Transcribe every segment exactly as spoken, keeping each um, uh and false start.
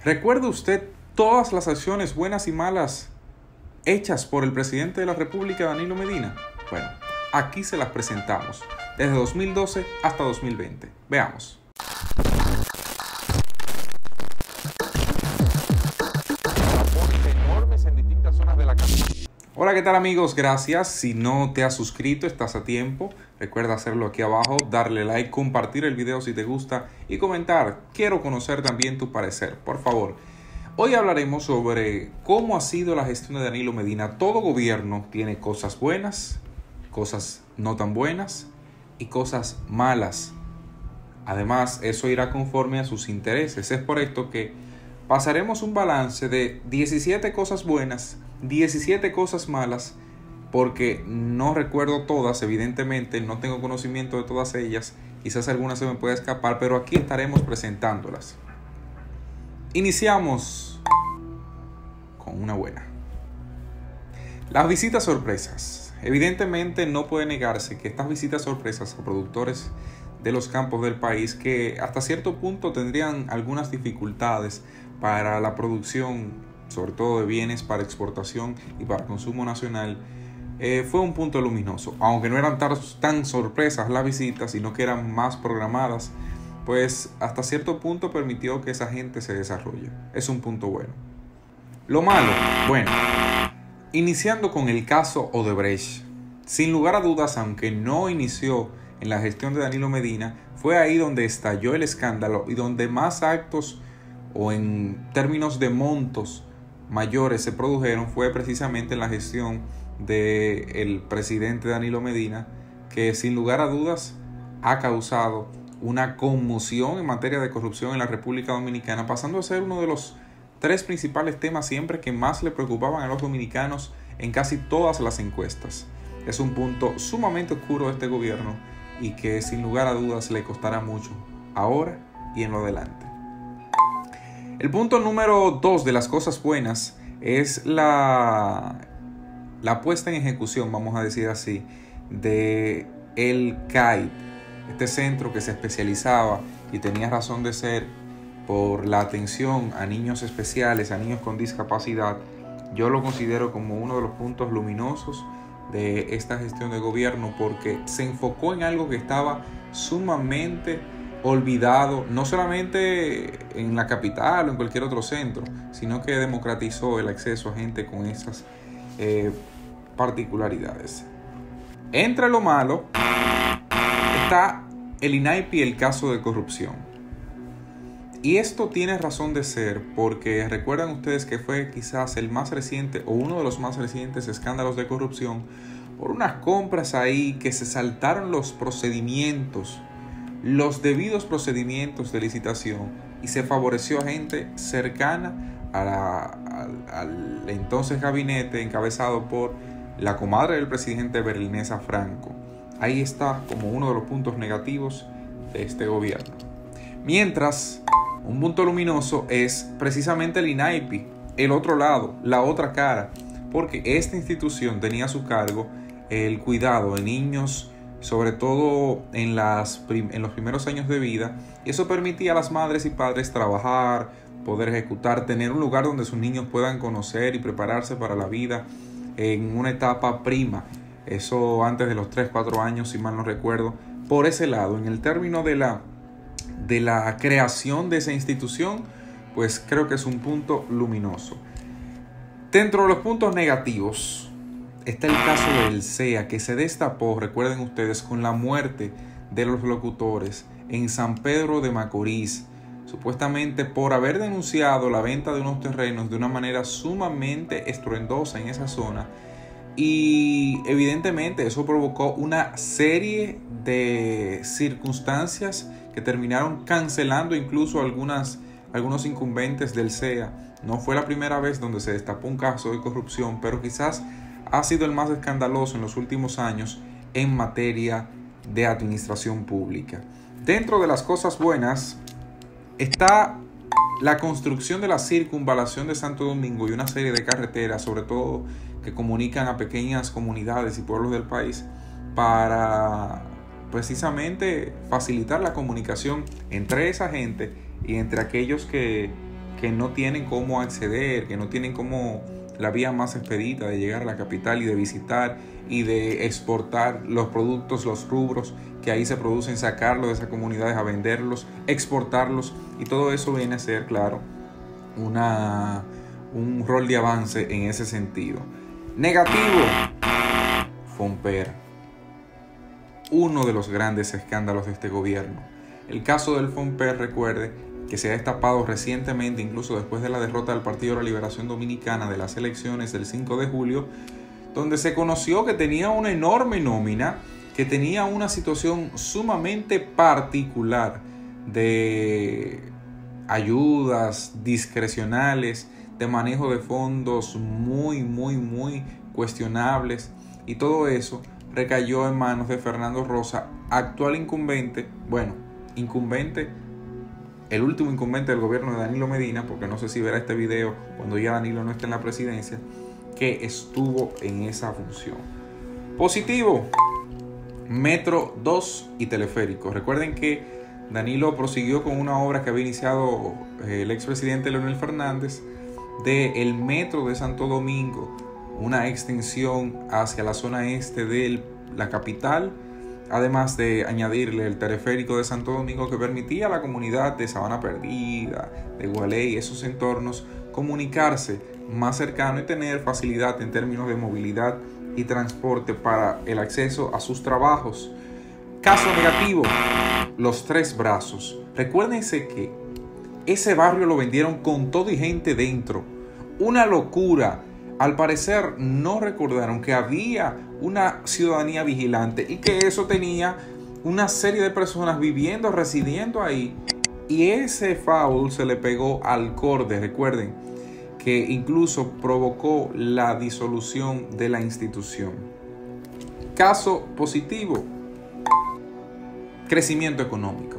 ¿Recuerda usted todas las acciones buenas y malas hechas por el presidente de la República, Danilo Medina? Bueno, aquí se las presentamos, desde dos mil doce hasta dos mil veinte. Veamos. Hola, ¿qué tal amigos? Gracias. Si no te has suscrito, estás a tiempo. Recuerda hacerlo aquí abajo, darle like, compartir el video si te gusta y comentar. Quiero conocer también tu parecer, por favor. Hoy hablaremos sobre cómo ha sido la gestión de Danilo Medina. Todo gobierno tiene cosas buenas, cosas no tan buenas y cosas malas. Además, eso irá conforme a sus intereses. Es por esto que pasaremos un balance de diecisiete cosas buenas, diecisiete cosas malas, porque no recuerdo todas, evidentemente, no tengo conocimiento de todas ellas, quizás algunas se me pueda escapar, pero aquí estaremos presentándolas. Iniciamos con una buena. Las visitas sorpresas. Evidentemente no puede negarse que estas visitas sorpresas a productores de los campos del país que hasta cierto punto tendrían algunas dificultades para la producción, sobre todo de bienes para exportación y para consumo nacional, eh, fue un punto luminoso. Aunque no eran tan, tan sorpresas las visitas, sino que eran más programadas, pues hasta cierto punto permitió que esa gente se desarrolle. Es un punto bueno. Lo malo, bueno, iniciando con el caso Odebrecht. Sin lugar a dudas, aunque no inició en la gestión de Danilo Medina, fue ahí donde estalló el escándalo y donde más actos o en términos de montos mayores se produjeron, fue precisamente en la gestión del presidente Danilo Medina, que sin lugar a dudas ha causado una conmoción en materia de corrupción en la República Dominicana, pasando a ser uno de los tres principales temas siempre que más le preocupaban a los dominicanos en casi todas las encuestas. Es un punto sumamente oscuro de este gobierno y que sin lugar a dudas le costará mucho ahora y en lo adelante. El punto número dos de las cosas buenas es la, la puesta en ejecución, vamos a decir así, de el C A I D, este centro que se especializaba y tenía razón de ser por la atención a niños especiales, a niños con discapacidad. Yo lo considero como uno de los puntos luminosos de esta gestión de gobierno, porque se enfocó en algo que estaba sumamente olvidado, no solamente en la capital o en cualquier otro centro, sino que democratizó el acceso a gente con esas eh, particularidades. Entre lo malo está el INAIPI y el caso de corrupción. Y esto tiene razón de ser porque recuerdan ustedes que fue quizás el más reciente o uno de los más recientes escándalos de corrupción por unas compras ahí que se saltaron los procedimientos, los debidos procedimientos de licitación y se favoreció a gente cercana a la, al, al entonces gabinete encabezado por la comadre del presidente Berlinesa Franco. Ahí está como uno de los puntos negativos de este gobierno. Mientras, un punto luminoso es precisamente el INAIPI, el otro lado, la otra cara, porque esta institución tenía a su cargo el cuidado de niños, sobre todo en, las prim- en los primeros años de vida, y eso permitía a las madres y padres trabajar, poder ejecutar, tener un lugar donde sus niños puedan conocer y prepararse para la vida en una etapa prima, eso antes de los tres, cuatro años, si mal no recuerdo. Por ese lado, en el término de la, de la creación de esa institución, pues creo que es un punto luminoso. Dentro de los puntos negativos está el caso del C E A, que se destapó, recuerden ustedes, con la muerte de los locutores en San Pedro de Macorís, supuestamente por haber denunciado la venta de unos terrenos de una manera sumamente estruendosa en esa zona. Y evidentemente eso provocó una serie de circunstancias que terminaron cancelando incluso algunas, algunos incumbentes del C E A. No fue la primera vez donde se destapó un caso de corrupción, pero quizás ha sido el más escandaloso en los últimos años en materia de administración pública. Dentro de las cosas buenas está la construcción de la circunvalación de Santo Domingo y una serie de carreteras, sobre todo que comunican a pequeñas comunidades y pueblos del país, para precisamente facilitar la comunicación entre esa gente y entre aquellos que que no tienen cómo acceder, que no tienen cómo la vía más expedita de llegar a la capital y de visitar y de exportar los productos, los rubros que ahí se producen, sacarlos de esas comunidades a venderlos, exportarlos, y todo eso viene a ser, claro, una, un rol de avance en ese sentido. Negativo, Fomper, uno de los grandes escándalos de este gobierno. El caso del Fomper, recuerde, que se ha destapado recientemente, incluso después de la derrota del Partido de la Liberación Dominicana de las elecciones del cinco de julio, donde se conoció que tenía una enorme nómina, que tenía una situación sumamente particular de ayudas discrecionales, de manejo de fondos muy, muy, muy cuestionables, y todo eso recayó en manos de Fernando Rosa, actual incumbente, bueno, incumbente, el último incumbente del gobierno de Danilo Medina, porque no sé si verá este video cuando ya Danilo no esté en la presidencia, que estuvo en esa función. Positivo, Metro dos y teleférico. Recuerden que Danilo prosiguió con una obra que había iniciado el expresidente Leonel Fernández del Metro de Santo Domingo, una extensión hacia la zona este de la capital, además de añadirle el teleférico de Santo Domingo, que permitía a la comunidad de Sabana Perdida, de Gualey, esos entornos, comunicarse más cercano y tener facilidad en términos de movilidad y transporte para el acceso a sus trabajos. Caso negativo, Los Tres Brazos. Recuérdense que ese barrio lo vendieron con todo y gente dentro. Una locura. Al parecer no recordaron que había una ciudadanía vigilante y que eso tenía una serie de personas viviendo, residiendo ahí. Y ese foul se le pegó al corde, recuerden, que incluso provocó la disolución de la institución. Caso positivo, crecimiento económico.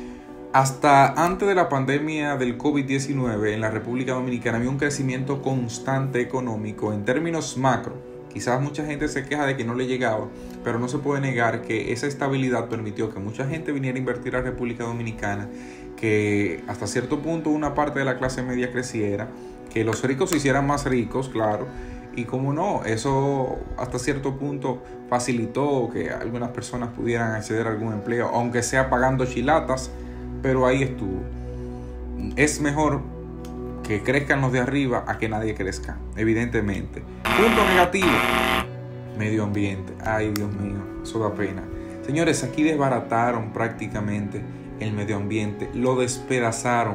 Hasta antes de la pandemia del COVID diecinueve en la República Dominicana había un crecimiento constante económico en términos macro. Quizás mucha gente se queja de que no le llegaba, pero no se puede negar que esa estabilidad permitió que mucha gente viniera a invertir a la República Dominicana, que hasta cierto punto una parte de la clase media creciera, que los ricos se hicieran más ricos, claro, y como no, eso hasta cierto punto facilitó que algunas personas pudieran acceder a algún empleo, aunque sea pagando chilatas, pero ahí estuvo. Es mejor que crezcan los de arriba a que nadie crezca, evidentemente. Punto negativo, medio ambiente. Ay, Dios mío, eso da pena. Señores, aquí desbarataron prácticamente el medio ambiente, lo despedazaron.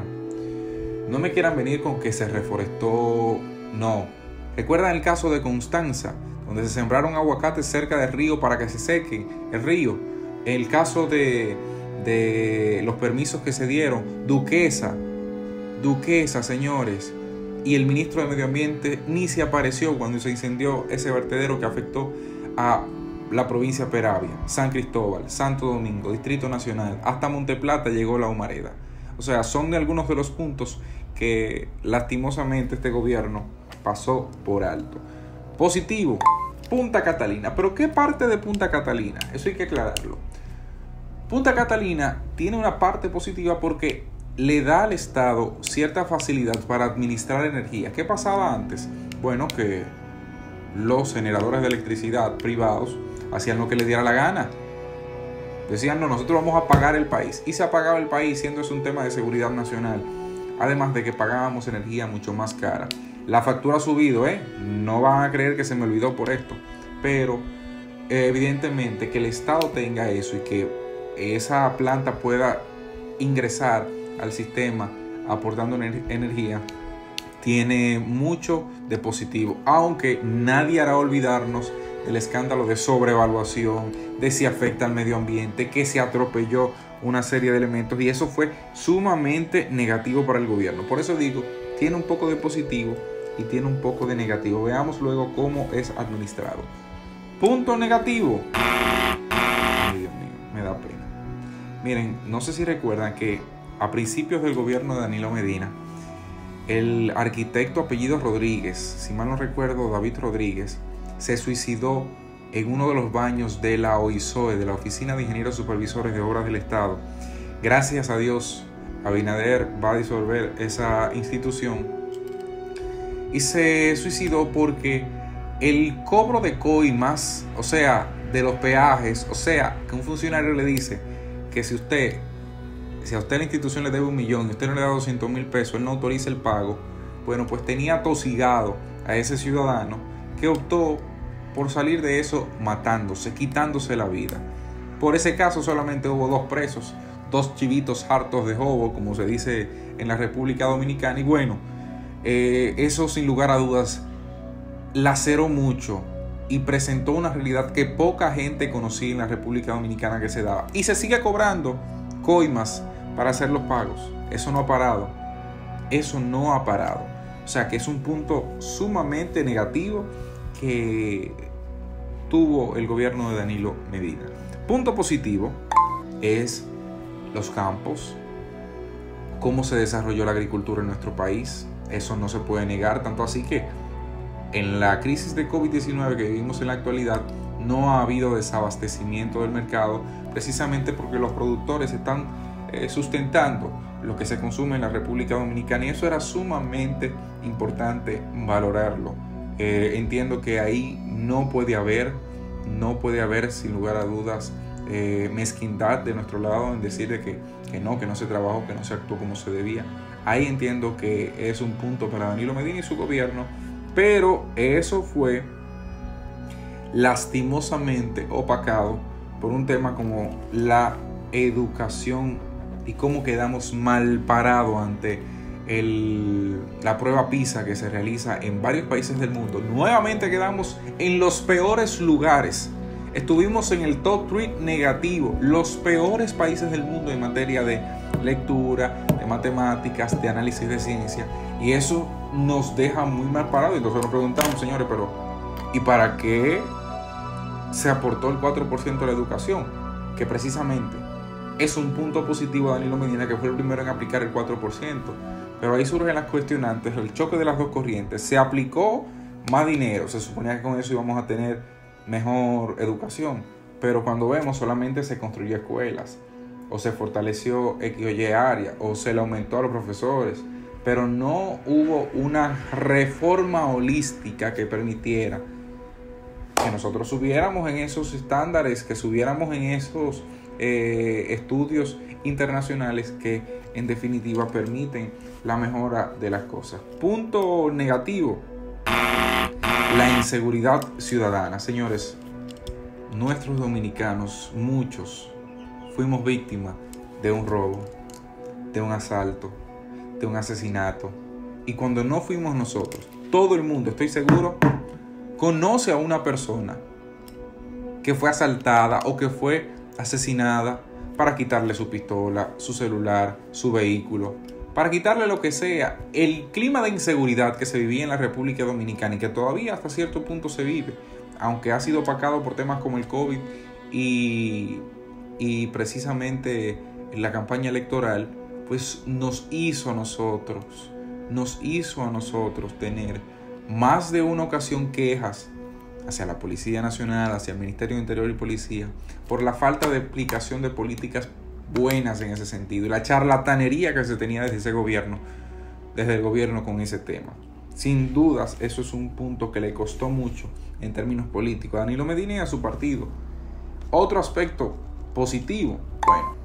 No me quieran venir con que se reforestó, no. ¿Recuerdan el caso de Constanza, donde se sembraron aguacates cerca del río para que se seque el río? El caso de, de los permisos que se dieron, Duquesa, Duquesa, señores, y el ministro de Medio Ambiente ni se apareció cuando se incendió ese vertedero que afectó a la provincia de Peravia, San Cristóbal, Santo Domingo, Distrito Nacional, hasta Monteplata llegó la humareda. O sea, son de algunos de los puntos que lastimosamente este gobierno pasó por alto. Positivo, Punta Catalina. ¿Pero qué parte de Punta Catalina? Eso hay que aclararlo. Punta Catalina tiene una parte positiva porque le da al Estado cierta facilidad para administrar energía. ¿Qué pasaba antes? Bueno, que los generadores de electricidad privados hacían lo que les diera la gana. Decían, no, nosotros vamos a pagar el país. Y se apagaba el país, siendo eso un tema de seguridad nacional. Además de que pagábamos energía mucho más cara. La factura ha subido, ¿eh? No van a creer que se me olvidó por esto. Pero eh, evidentemente que el Estado tenga eso y que esa planta pueda ingresar al sistema aportando ener- energía, tiene mucho de positivo. Aunque nadie hará olvidarnos del escándalo de sobrevaluación, de si afecta al medio ambiente, que se atropelló una serie de elementos y eso fue sumamente negativo para el gobierno. Por eso digo, tiene un poco de positivo y tiene un poco de negativo. Veamos luego cómo es administrado. Punto negativo. Ay, Dios mío, me da pena. Miren, no sé si recuerdan que a principios del gobierno de Danilo Medina, el arquitecto apellido Rodríguez, si mal no recuerdo, David Rodríguez, se suicidó en uno de los baños de la O I S O E, de la Oficina de Ingenieros Supervisores de Obras del Estado. Gracias a Dios, Abinader va a disolver esa institución. Y se suicidó porque el cobro de coimas, o sea, de los peajes, o sea, que un funcionario le dice que si usted, si a usted la institución le debe un millón y usted no le da doscientos mil pesos, él no autoriza el pago. Bueno, pues tenía atosigado a ese ciudadano que optó por salir de eso matándose, quitándose la vida. Por ese caso solamente hubo dos presos, dos chivitos hartos de jobo, como se dice en la República Dominicana. Y bueno, eh, eso sin lugar a dudas laceró mucho y presentó una realidad que poca gente conocía en la República Dominicana que se daba. Y se sigue cobrando coimas para hacer los pagos. Eso no ha parado. Eso no ha parado. O sea que es un punto sumamente negativo que tuvo el gobierno de Danilo Medina. Punto positivo es los campos, cómo se desarrolló la agricultura en nuestro país. Eso no se puede negar, tanto así que en la crisis de COVID diecinueve que vivimos en la actualidad no ha habido desabastecimiento del mercado, precisamente porque los productores están eh, sustentando lo que se consume en la República Dominicana, y eso era sumamente importante valorarlo. Eh, entiendo que ahí no puede haber, no puede haber sin lugar a dudas eh, mezquindad de nuestro lado en decir de que, que no, que no se trabajó, que no se actuó como se debía. Ahí entiendo que es un punto para Danilo Medina y su gobierno, pero eso fue lastimosamente opacado por un tema como la educación y cómo quedamos mal parados ante el, la prueba PISA que se realiza en varios países del mundo. Nuevamente quedamos en los peores lugares. Estuvimos en el top tres negativo, los peores países del mundo en materia de lectura, de matemáticas, de análisis de ciencia, y eso nos deja muy mal parados. Entonces nos preguntamos, señores, pero ¿y para qué se aportó el cuatro por ciento de la educación? Que precisamente es un punto positivo de Danilo Medina, que fue el primero en aplicar el cuatro por ciento. Pero ahí surgen las cuestionantes, el choque de las dos corrientes. Se aplicó más dinero, se suponía que con eso íbamos a tener mejor educación, pero cuando vemos solamente se construyó escuelas, o se fortaleció X o Y área, o se le aumentó a los profesores, pero no hubo una reforma holística que permitiera que nosotros subiéramos en esos estándares, que subiéramos en esos eh, estudios internacionales que en definitiva permiten la mejora de las cosas. Punto negativo: la inseguridad ciudadana. Señores, nuestros dominicanos, muchos, fuimos víctimas de un robo, de un asalto, de un asesinato. Y cuando no fuimos nosotros, todo el mundo, estoy seguro, conoce a una persona que fue asaltada o que fue asesinada para quitarle su pistola, su celular, su vehículo, para quitarle lo que sea. El clima de inseguridad que se vivía en la República Dominicana y que todavía hasta cierto punto se vive, aunque ha sido opacado por temas como el COVID y, y precisamente la campaña electoral, pues nos hizo a nosotros, nos hizo a nosotros tener más de una ocasión quejas hacia la Policía Nacional, hacia el Ministerio de Interior y Policía, por la falta de aplicación de políticas buenas en ese sentido y la charlatanería que se tenía desde ese gobierno, desde el gobierno con ese tema. Sin dudas, eso es un punto que le costó mucho en términos políticos a Danilo Medina y a su partido. Otro aspecto positivo, bueno,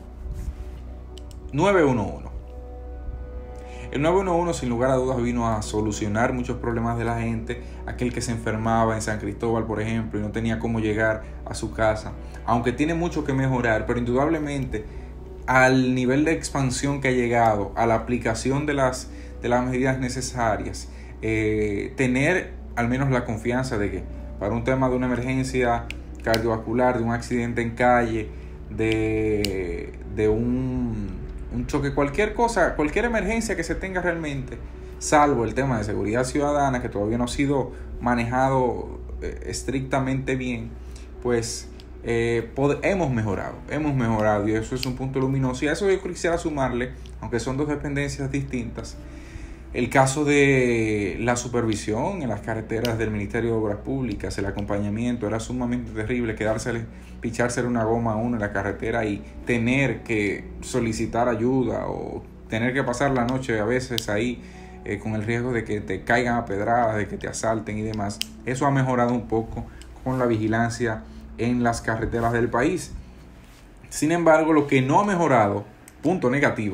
nueve uno uno. El nueve uno uno sin lugar a dudas vino a solucionar muchos problemas de la gente. Aquel que se enfermaba en San Cristóbal, por ejemplo, y no tenía cómo llegar a su casa, aunque tiene mucho que mejorar, pero indudablemente al nivel de expansión que ha llegado, a la aplicación de las, de las medidas necesarias, eh, tener al menos la confianza de que para un tema de una emergencia cardiovascular, de un accidente en calle, de, de un, un choque, cualquier cosa, cualquier emergencia que se tenga realmente, salvo el tema de seguridad ciudadana, que todavía no ha sido manejado eh, estrictamente bien, pues eh, pod- hemos mejorado, hemos mejorado y eso es un punto luminoso. Y a eso yo quisiera sumarle, aunque son dos dependencias distintas, El caso de la supervisión en las carreteras del Ministerio de Obras Públicas, el acompañamiento, era sumamente terrible quedársele, pichársele una goma a uno en la carretera y tener que solicitar ayuda o tener que pasar la noche a veces ahí eh, con el riesgo de que te caigan a pedradas, de que te asalten y demás. Eso ha mejorado un poco con la vigilancia en las carreteras del país. Sin embargo, lo que no ha mejorado, punto negativo,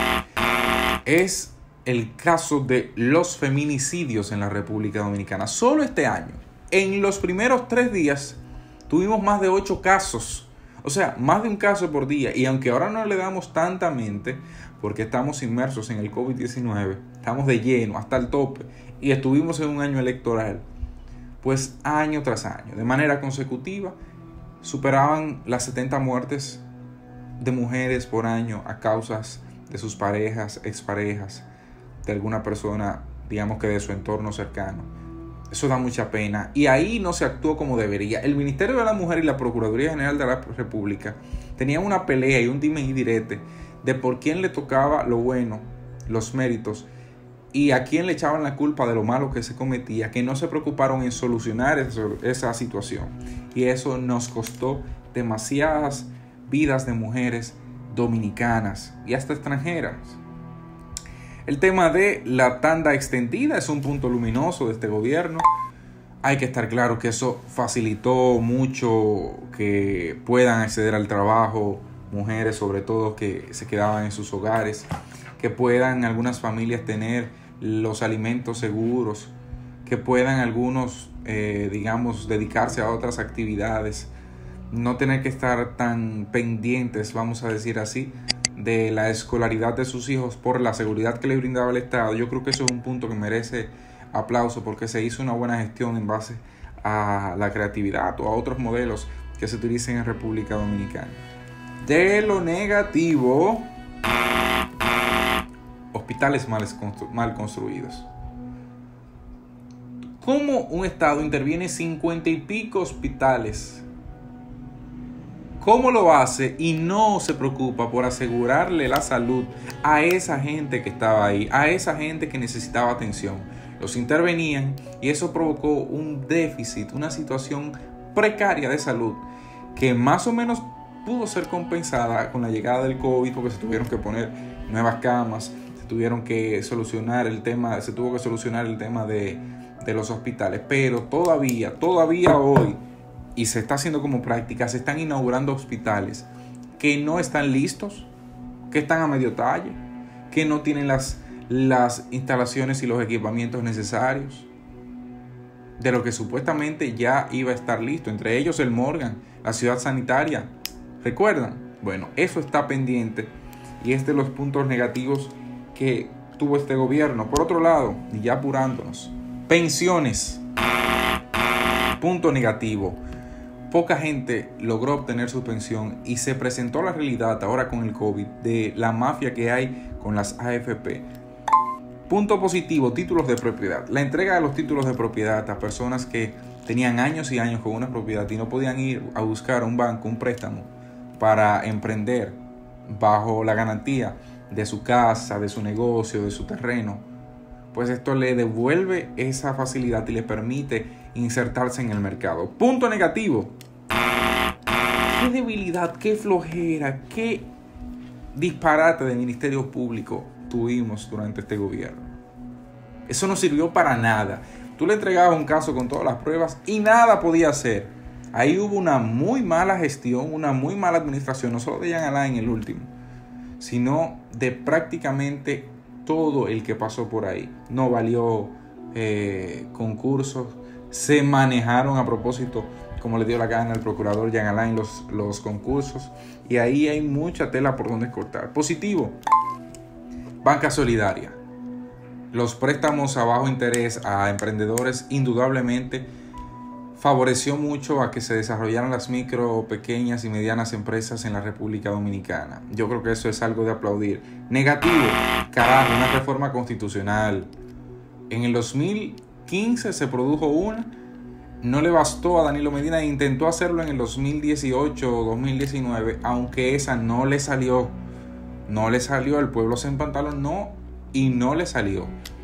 es el caso de los feminicidios en la República Dominicana. Solo este año, en los primeros tres días, tuvimos más de ocho casos. O sea, más de un caso por día. Y aunque ahora no le damos tanta mente, porque estamos inmersos en el COVID diecinueve, estamos de lleno, hasta el tope, y estuvimos en un año electoral, pues año tras año, de manera consecutiva, superaban las setenta muertes de mujeres por año a causas de sus parejas, exparejas, de alguna persona, digamos que de su entorno cercano. Eso da mucha pena. Y ahí no se actuó como debería. El Ministerio de la Mujer y la Procuraduría General de la República tenían una pelea y un dime y direte de por quién le tocaba lo bueno, los méritos, y a quién le echaban la culpa de lo malo que se cometía, que no se preocuparon en solucionar eso, esa situación. Y eso nos costó demasiadas vidas de mujeres dominicanas y hasta extranjeras. El tema de la tanda extendida es un punto luminoso de este gobierno. Hay que estar claro que eso facilitó mucho que puedan acceder al trabajo, mujeres sobre todo que se quedaban en sus hogares, que puedan algunas familias tener los alimentos seguros, que puedan algunos, eh, digamos, dedicarse a otras actividades, no tener que estar tan pendientes, vamos a decir así, de la escolaridad de sus hijos por la seguridad que le brindaba el Estado. Yo creo que eso es un punto que merece aplauso porque se hizo una buena gestión en base a la creatividad o a otros modelos que se utilicen en República Dominicana. De lo negativo, hospitales mal, constru- mal construidos. ¿Cómo un Estado interviene cincuenta y pico hospitales? ¿Cómo lo hace y no se preocupa por asegurarle la salud a esa gente que estaba ahí, a esa gente que necesitaba atención? Los intervenían y eso provocó un déficit, una situación precaria de salud que más o menos pudo ser compensada con la llegada del COVID, porque se tuvieron que poner nuevas camas, se tuvieron que solucionar el tema, se tuvo que solucionar el tema de, de los hospitales, pero todavía, todavía hoy, y se está haciendo como práctica, se están inaugurando hospitales que no están listos, que están a medio talle, que no tienen las, las instalaciones y los equipamientos necesarios de lo que supuestamente ya iba a estar listo, entre ellos el Morgan, la ciudad sanitaria. ¿Recuerdan? Bueno, eso está pendiente y es de los puntos negativos que tuvo este gobierno. Por otro lado, y ya apurándonos, pensiones. Punto negativo. Poca gente logró obtener su pensión y se presentó la realidad ahora con el COVID de la mafia que hay con las A F P. Punto positivo, títulos de propiedad. La entrega de los títulos de propiedad a personas que tenían años y años con una propiedad y no podían ir a buscar a un banco un préstamo para emprender bajo la garantía de su casa, de su negocio, de su terreno. Pues esto le devuelve esa facilidad y le permite insertarse en el mercado. Punto negativo. Qué debilidad, qué flojera, qué disparate de ministerios públicos tuvimos durante este gobierno. Eso no sirvió para nada. Tú le entregabas un caso con todas las pruebas y nada podía hacer. Ahí hubo una muy mala gestión, una muy mala administración, no solo de Jean Alain en el último, sino de prácticamente todo el que pasó por ahí. No valió eh, concursos, se manejaron a propósito, como le dio la gana al procurador Jean Alain, los, los concursos, y ahí hay mucha tela por donde cortar. Positivo, banca solidaria. Los préstamos a bajo interés a emprendedores indudablemente favoreció mucho a que se desarrollaran las micro, pequeñas y medianas empresas en la República Dominicana. Yo creo que eso es algo de aplaudir. Negativo, carajo, una reforma constitucional. En el dos mil quince se produjo una, no le bastó a Danilo Medina e intentó hacerlo en el dos mil dieciocho o dos mil diecinueve, aunque esa no le salió. No le salió, el pueblo se empantaló, no, y no le salió.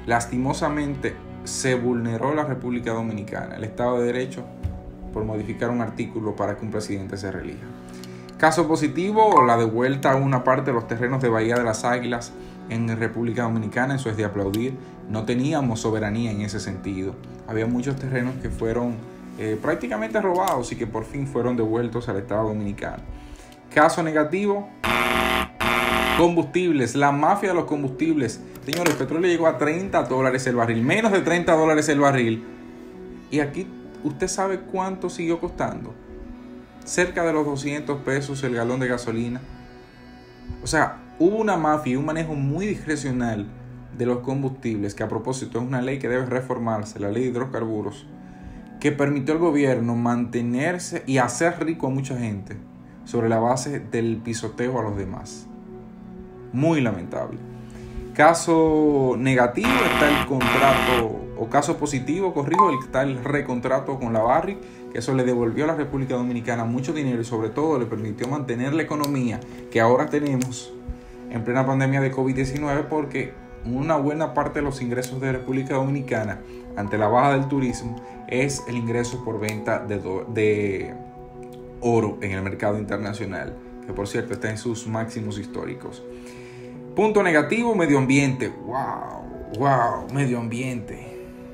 lastimosamente se vulneró la República Dominicana, el Estado de Derecho, por modificar un artículo para que un presidente se reelija. Caso positivo, la devuelta a una parte de los terrenos de Bahía de las Águilas en República Dominicana. Eso es de aplaudir. No teníamos soberanía en ese sentido. Había muchos terrenos que fueron eh, prácticamente robados y que por fin fueron devueltos al Estado Dominicano. Caso negativo, combustibles, la mafia de los combustibles. Señores, el petróleo llegó a treinta dólares el barril, menos de treinta dólares el barril. Y aquí, ¿usted sabe cuánto siguió costando? Cerca de los doscientos pesos el galón de gasolina. O sea, hubo una mafia y un manejo muy discrecional de los combustibles, que a propósito es una ley que debe reformarse, la ley de hidrocarburos, que permitió al gobierno mantenerse y hacer rico a mucha gente sobre la base del pisoteo a los demás. Muy lamentable. Caso negativo está el contrato, o caso positivo, corrijo, está el recontrato con la Barrick, que eso le devolvió a la República Dominicana mucho dinero y sobre todo le permitió mantener la economía que ahora tenemos en plena pandemia de COVID diecinueve, porque una buena parte de los ingresos de República Dominicana ante la baja del turismo es el ingreso por venta de, do, de oro en el mercado internacional, que por cierto está en sus máximos históricos. Punto negativo, medio ambiente. Wow, wow, medio ambiente.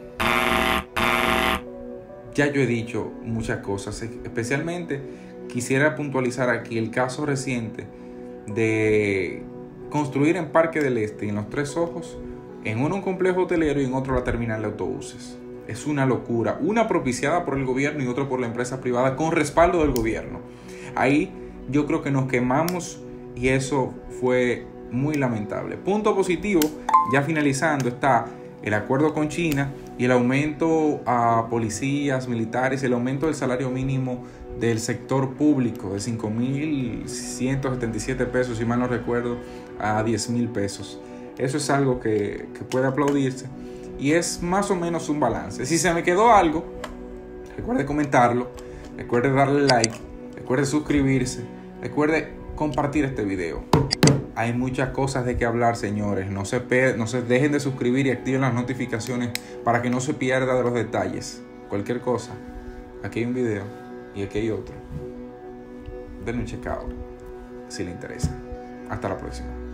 Ya yo he dicho muchas cosas, especialmente quisiera puntualizar aquí el caso reciente de construir en Parque del Este, en Los Tres Ojos, en uno un complejo hotelero y en otro la terminal de autobuses. Es una locura, una propiciada por el gobierno y otra por la empresa privada con respaldo del gobierno. Ahí yo creo que nos quemamos y eso fue muy lamentable. Punto positivo, ya finalizando, está el acuerdo con China y el aumento a policías, militares, el aumento del salario mínimo del sector público de cinco mil ciento setenta y siete pesos, si mal no recuerdo, a diez mil pesos. Eso es algo que, que puede aplaudirse y es más o menos un balance. Si se me quedó algo, recuerde comentarlo, recuerde darle like, recuerde suscribirse, recuerde compartir este video. Hay muchas cosas de que hablar, señores. No se, no se dejen de suscribir y activen las notificaciones para que no se pierda de los detalles. Cualquier cosa, aquí hay un video y aquí hay otro. Denle un checkout si le interesa. Hasta la próxima.